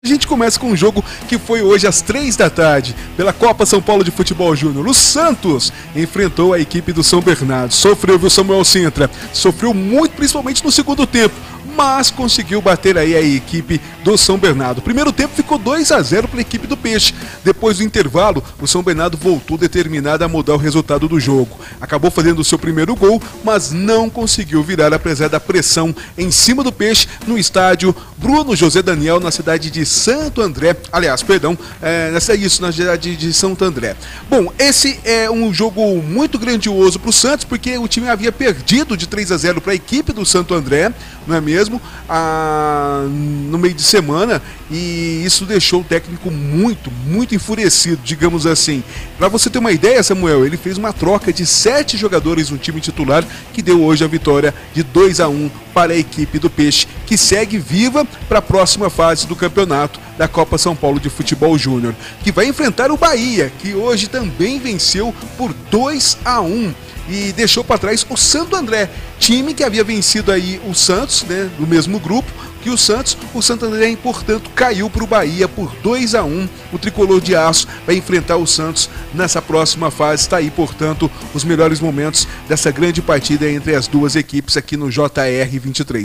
A gente começa com um jogo que foi hoje às 3 da tarde, pela Copa São Paulo de Futebol Júnior. O Santos enfrentou a equipe do São Bernardo. Sofreu, viu, Samuel Sintra? Sofreu muito, principalmente no segundo tempo, mas conseguiu bater aí a equipe do São Bernardo. O primeiro tempo ficou 2-0 para a equipe do Peixe. Depois do intervalo, o São Bernardo voltou determinado a mudar o resultado do jogo. Acabou fazendo o seu primeiro gol, mas não conseguiu virar apesar da pressão em cima do Peixe no estádio Bruno José Daniel, na cidade de Santo André. Aliás, perdão, na cidade de Santo André. Bom, esse é um jogo muito grandioso para o Santos, porque o time havia perdido de 3-0 para a equipe do Santo André, não é mesmo? No meio de semana, e isso deixou o técnico muito enfurecido, digamos assim. Para você ter uma ideia, Samuel, ele fez uma troca de 7 jogadores no time titular, que deu hoje a vitória de 2-1 para a equipe do Peixe, que segue viva para a próxima fase do campeonato da Copa São Paulo de Futebol Júnior, que vai enfrentar o Bahia, que hoje também venceu por 2-1. E deixou para trás o Santo André, time que havia vencido aí o Santos, né, do mesmo grupo que o Santos. O Santo André, portanto, caiu para o Bahia por 2-1. O tricolor de aço vai enfrentar o Santos nessa próxima fase. Está aí, portanto, os melhores momentos dessa grande partida entre as duas equipes aqui no JR 23.